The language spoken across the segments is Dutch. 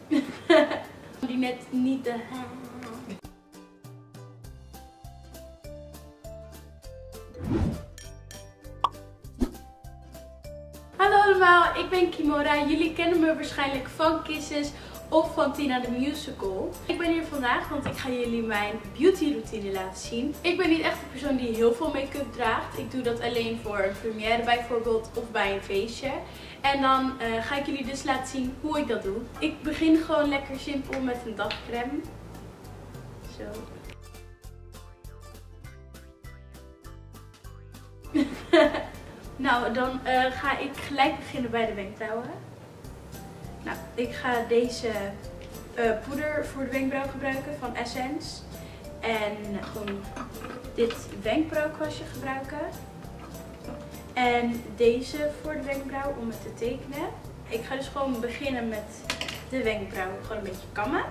Die net niet de... Hallo allemaal, ik ben Kimora. Jullie kennen me waarschijnlijk van Kisses of van Tina the Musical. Ik ben hier vandaag want ik ga jullie mijn beauty routine laten zien. Ik ben niet echt een persoon die heel veel make-up draagt. Ik doe dat alleen voor een première bijvoorbeeld of bij een feestje. En dan ga ik jullie dus laten zien hoe ik dat doe. Ik begin gewoon lekker simpel met een dagcrème. Zo. Nou, dan ga ik gelijk beginnen bij de wenkbrauwen. Nou, ik ga deze poeder voor de wenkbrauw gebruiken van Essence. En gewoon dit wenkbrauwkwastje gebruiken. En deze voor de wenkbrauw om het te tekenen. Ik ga dus gewoon beginnen met de wenkbrauw. Gewoon een beetje kammen.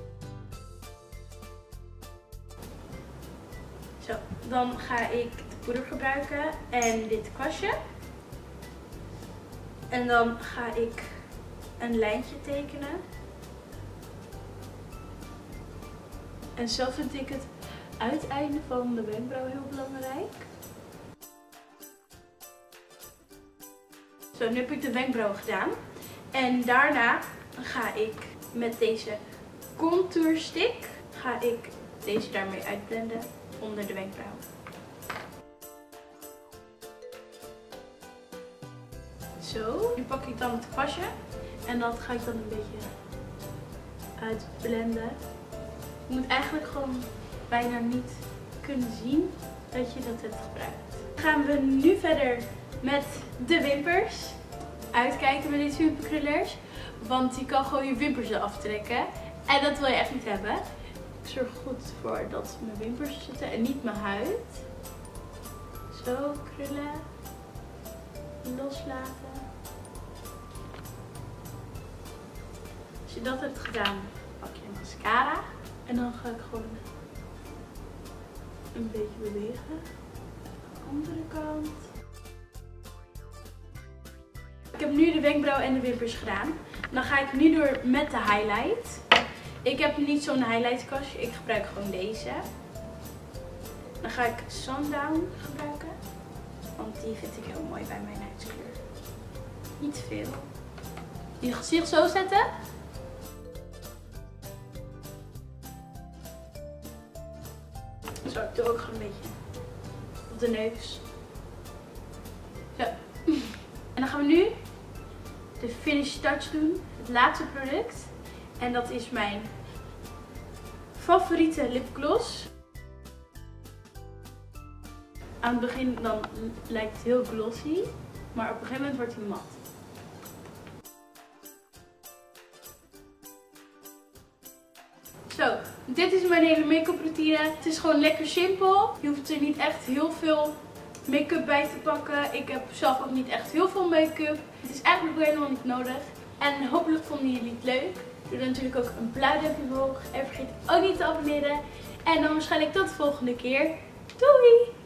Zo, dan ga ik de poeder gebruiken en dit kwastje. En dan ga ik een lijntje tekenen. En zelf vind ik het uiteinde van de wenkbrauw heel belangrijk. Zo, nu heb ik de wenkbrauw gedaan. En daarna ga ik met deze contourstick ga ik deze daarmee uitblenden onder de wenkbrauw. Zo, nu pak ik dan het kwastje en dat ga ik dan een beetje uitblenden. Je moet eigenlijk gewoon bijna niet kunnen zien dat je dat hebt gebruikt. Dan gaan we nu verder met de wimpers. Uitkijken met deze wimperkrullers, want je kan gewoon je wimpers eraf trekken. En dat wil je echt niet hebben. Ik zorg goed voor dat mijn wimpers zitten en niet mijn huid. Zo, krullen. Loslaten. Als je dat hebt gedaan, pak je een mascara. En dan ga ik gewoon een beetje bewegen. De andere kant. Ik heb nu de wenkbrauw en de wimpers gedaan. Dan ga ik nu door met de highlight. Ik heb niet zo'n highlightkastje. Ik gebruik gewoon deze. Dan ga ik Sundown gebruiken. Want die vind ik heel mooi bij mijn huidskleur. Niet te veel. Je gezicht zo zetten. Zo, ik doe ook gewoon een beetje op de neus. Zo. En dan gaan we nu de finish touch doen. Het laatste product. En dat is mijn favoriete lipgloss. Aan het begin dan lijkt het heel glossy. Maar op een gegeven moment wordt hij mat. Zo, dit is mijn hele make-up routine. Het is gewoon lekker simpel. Je hoeft er niet echt heel veel make-up bij te pakken. Ik heb zelf ook niet echt heel veel make-up. Het is eigenlijk helemaal niet nodig. En hopelijk vonden jullie het leuk. Doe dan natuurlijk ook een blauw duimpje omhoog. En vergeet ook niet te abonneren. En dan waarschijnlijk tot de volgende keer. Doei!